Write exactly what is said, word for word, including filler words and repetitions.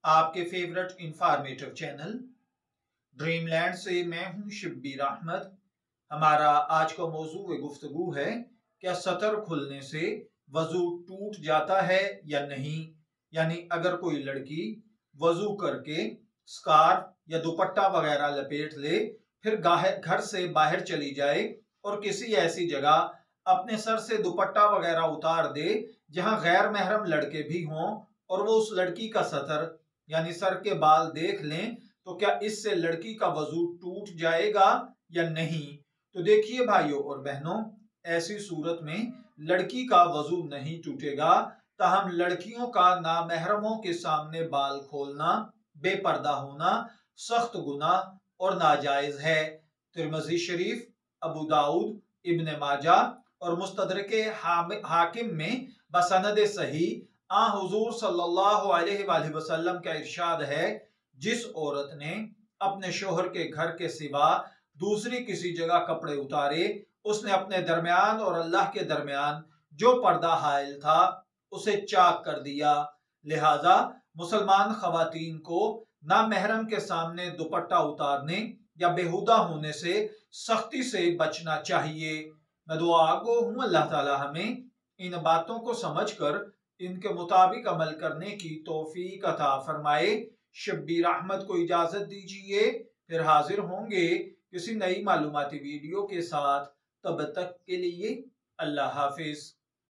आपके favourite informative channel dream land से मैं हूं शब्बीर अहमद। हमारा आज का मौजू गुफ्तगू है, क्या सतर खुलने से वजू टूट जाता है या नहीं। यानी अगर कोई लड़की वजू करके स्कार्फ या दुपट्टा वगैरह लपेट ले, फिर घर से बाहर चली जाए और किसी ऐसी जगह अपने सर से दुपट्टा वगैरह उतार दे जहां गैर महरम लड़के भी हों और वो उस लड़की का सतर यानी सर के बाल देख लें, तो क्या इससे लड़की का वजू टूट जाएगा या नहीं। तो देखिए भाइयों और बहनों, ऐसी सूरत में लड़की का वजू नहीं टूटेगा, ताहम लड़कियों का नामहरमों के सामने बाल खोलना, बेपर्दा होना सख्त गुनाह और नाजायज है। तिरमिज़ी शरीफ, अबू दाऊद, इब्न माजा और मुस्तदरके हाकिम में बसनद सही आ हुजूर सल्लल्लाहु अलैहि वसल्लम का इरशाद है, जिस औरत ने अपने शोहर के घर के सिवा दूसरी किसी जगह कपड़े उतारे, उसने अपने दरमियान और अल्लाह के दरमियान जो पर्दा हायल था उसे चाक कर दिया। लिहाजा मुसलमान खवातीन को नामहरम के सामने दुपट्टा उतारने या बेहुदा होने से सख्ती से बचना चाहिए। मैं दुआ गो हूँ अल्लाह ताला हमें इन बातों को समझकर इनके मुताबिक अमल करने की तौफीक अता फरमाए। शब्बीर अहमद को इजाजत दीजिए, फिर हाजिर होंगे किसी नई मालूमाती वीडियो के साथ। तब तक के लिए अल्लाह हाफिज।